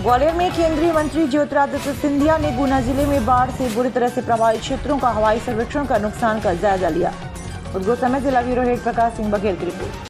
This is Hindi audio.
ग्वालियर में केंद्रीय मंत्री ज्योतिरादित्य सिंधिया ने गुना जिले में बाढ़ से बुरी तरह से प्रभावित क्षेत्रों का हवाई सर्वेक्षण कर नुकसान का जायजा लिया। उद्योग समय जिला ब्यूरो हेड प्रकाश सिंह बघेल की रिपोर्ट।